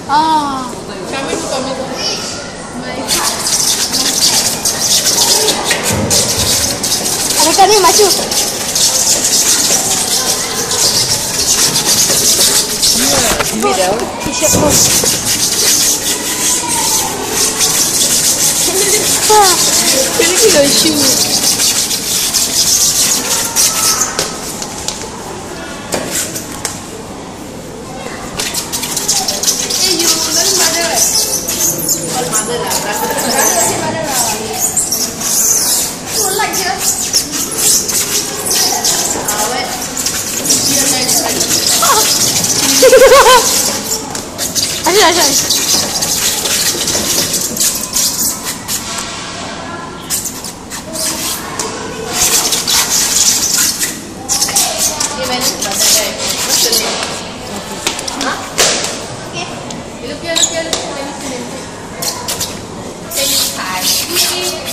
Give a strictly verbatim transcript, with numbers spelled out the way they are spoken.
Ah. Kami tu kami tu. Ada kan ni maju. Ini dah. T-shirt pun. Ah. Ini kita shoe. Asyik, asyik. Ini mana bahasa saya? Bahasa ni. Hah? Okay. Look here, look here, look here. Let me see. Let me see.